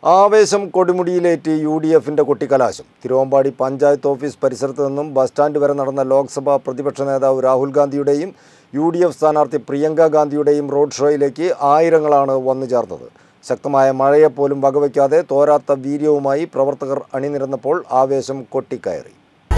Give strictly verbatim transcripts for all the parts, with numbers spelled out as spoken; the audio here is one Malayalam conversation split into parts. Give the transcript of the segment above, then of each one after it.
ആവേശം കൊടുമുടിയിലേറ്റി യു ഡി എഫിൻ്റെ കൊട്ടിക്കലാശം. തിരുവമ്പാടി പഞ്ചായത്ത് ഓഫീസ് പരിസരത്ത് നിന്നും ബസ് സ്റ്റാൻഡ് വരെ നടന്ന ലോക്സഭാ പ്രതിപക്ഷ നേതാവ് രാഹുൽ ഗാന്ധിയുടെയും യു ഡി എഫ് സ്ഥാനാർത്ഥി പ്രിയങ്ക ഗാന്ധിയുടെയും റോഡ് ഷോയിലേക്ക് ആയിരങ്ങളാണ് വന്നു ചേർന്നത്. ശക്തമായ മഴയെപ്പോലും വകവയ്ക്കാതെ തോരാത്ത വീര്യവുമായി പ്രവർത്തകർ അണിനിരന്നപ്പോൾ ആവേശം കൊട്ടിക്കയറി.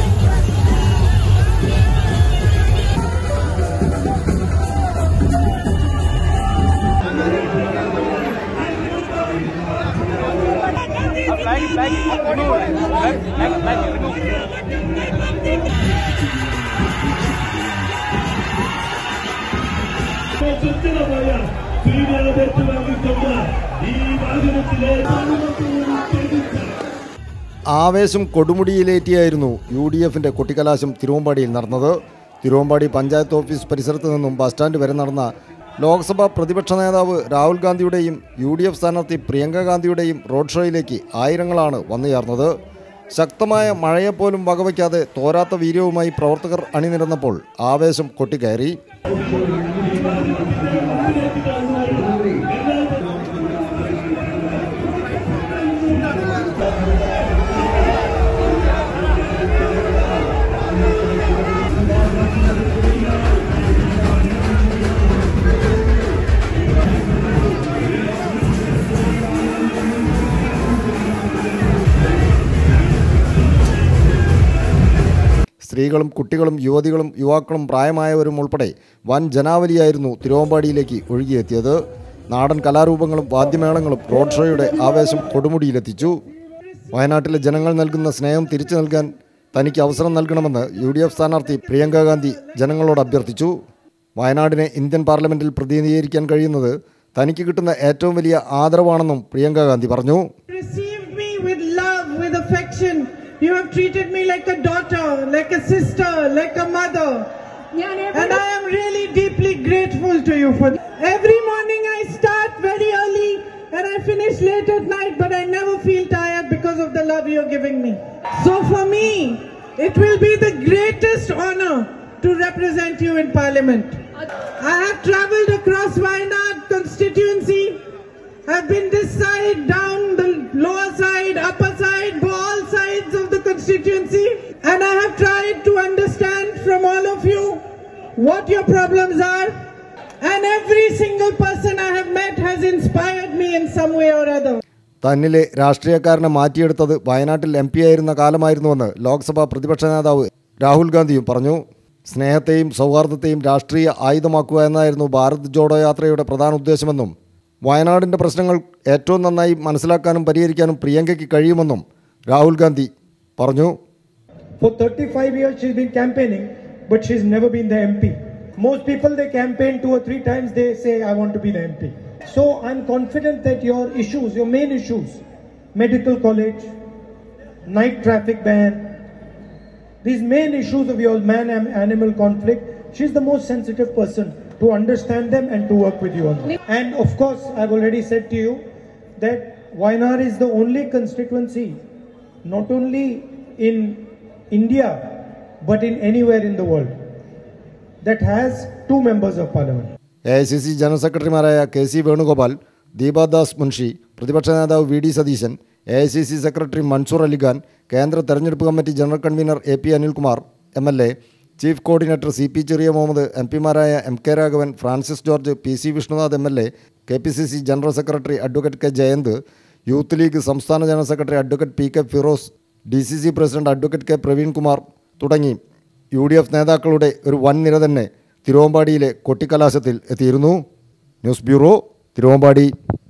ആവേശം കൊടുമുടിയിലേറ്റിയായിരുന്നു യു ഡി എഫിൻ്റെ കൊട്ടിക്കലാശം തിരുവമ്പാടിയിൽ നടന്നത്. തിരുവമ്പാടി പഞ്ചായത്ത് ഓഫീസ് പരിസരത്ത് നിന്നും ബസ് സ്റ്റാൻഡ് വരെ നടന്ന ലോക്സഭാ പ്രതിപക്ഷ നേതാവ് രാഹുൽ ഗാന്ധിയുടെയും യു ഡി എഫ് സ്ഥാനാർത്ഥി പ്രിയങ്ക ഗാന്ധിയുടെയും റോഡ് ഷോയിലേക്ക് ആയിരങ്ങളാണ് വന്നു ചേർന്നത്. ശക്തമായ മഴയെപ്പോലും വകവയ്ക്കാതെ തോരാത്ത വീര്യവുമായി പ്രവർത്തകർ അണിനിരന്നപ്പോൾ ആവേശം കൊട്ടിക്കയറി. സ്ത്രീകളും കുട്ടികളും യുവതികളും യുവാക്കളും പ്രായമായവരും ഉൾപ്പെടെ വൻ ജനാവലിയായിരുന്നു തിരുവമ്പാടിയിലേക്ക് ഒഴുകിയെത്തിയത്. നാടൻ കലാരൂപങ്ങളും വാദ്യമേളങ്ങളും റോഡ് ഷോയുടെ ആവേശം കൊടുമുടിയിലെത്തിച്ചു. വയനാട്ടിലെ ജനങ്ങൾ നൽകുന്ന സ്നേഹം തിരിച്ചു നൽകാൻ തനിക്ക് അവസരം നൽകണമെന്ന് യു ഡി എഫ് സ്ഥാനാർത്ഥി പ്രിയങ്ക ഗാന്ധി ജനങ്ങളോട് അഭ്യർത്ഥിച്ചു. വയനാടിനെ ഇന്ത്യൻ പാർലമെന്റിൽ പ്രതിനിധീകരിക്കാൻ കഴിയുന്നത് തനിക്ക് കിട്ടുന്ന ഏറ്റവും വലിയ ആദരവാണെന്നും പ്രിയങ്ക ഗാന്ധി പറഞ്ഞു. You have treated me like a daughter, like a sister, like a mother. And I am really deeply grateful to you for that. Every morning I start very early and I finish late at night, but I never feel tired because of the love you are giving me. So for me, it will be the greatest honor to represent you in Parliament. I have travelled across Wayanad constituency. I have been this side, down the lower side, upper side, all sides of the constituency, and I have tried to understand from all of you what your problems are, and every single person I have met has inspired me in some way or other. തന്നിലെ രാഷ്ട്രീയക്കാരനെ മാറ്റിയെടുത്തത് വയനാട്ടിൽ എം പി ആയിരുന്ന കാലമായിരുന്നുവെന്ന് ലോക്സഭാ പ്രതിപക്ഷ നേതാവ് രാഹുൽ ഗാന്ധിയും പറഞ്ഞു. സ്നേഹത്തെയും സൗഹാർദ്ദത്തെയും രാഷ്ട്രീയ ആയുധമാക്കുക എന്നായിരുന്നു ഭാരത് ജോഡോ യാത്രയുടെ പ്രധാന ഉദ്ദേശമെന്നും വയനാടിൻ്റെ പ്രശ്നങ്ങൾ ഏറ്റവും നന്നായി മനസ്സിലാക്കാനും പരിഹരിക്കാനും പ്രിയങ്കയ്ക്ക് കഴിയുമെന്നും രാഹുൽ ഗാന്ധി പറഞ്ഞു. For thirty-five years she's been campaigning, but she's never been the M P. Most people they campaign two or three times, they say I want to be the M P. So I'm confident that your issues, your main issues, medical college, night traffic ban, these main issues of your man-animal conflict, she's the most sensitive person to understand them and to work with you on them. And of course, I've already said to you that Wayanad is the only constituency, not only in India, but in anywhere in the world, that has two members of parliament. A I C C general സെക്രട്ടറിമാരായ കെ സി വേണുഗോപാൽ, ദീപാദാസ് മുൻഷി, പ്രതിപക്ഷ നേതാവ് V D Satheesan, A I C C secretary Mansoor Alikhan, കേന്ദ്ര തെരഞ്ഞെടുപ്പ് committee general convener A P Anilkumar M L A, chief coordinator C P Cheriya Muhammad, M പിമാരായ M K Raghavan, Francis George, P C Vishnunath M L A, K P C C general secretary advocate K Jayanth, Youth League സംസ്ഥാന general secretary advocate P K Firoz, D C C president advocate K Praveen Kumar തുടങ്ങി യു ഡി എഫ് നേതാക്കളുടെ ഒരു വൻ നിര തന്നെ തിരുവമ്പാടിയിലെ കൊട്ടിക്കലാശത്തിൽ എത്തിയിരുന്നു. News bureau, Thiruvambady.